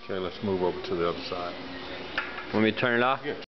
Okay, let's move over to the other side. Want me to turn it off? Yeah.